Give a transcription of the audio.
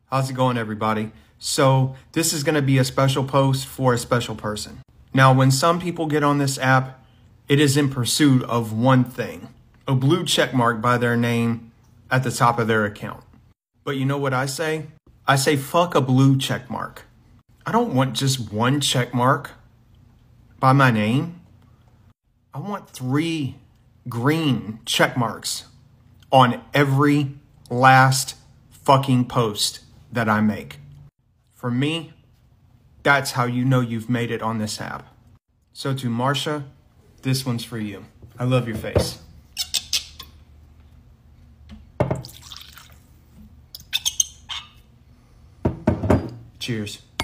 How's it going, everybody? So this is going to be a special post for a special person. Now, when some people get on this app, it is in pursuit of one thing, a blue check mark by their name at the top of their account. But you know what I say? I say, fuck a blue check mark. I don't want just one check mark by my name. I want 3 green check marks on every last fucking post that I make. For me, that's how you know you've made it on this app. So to Marsha, this one's for you. I love your face. Cheers.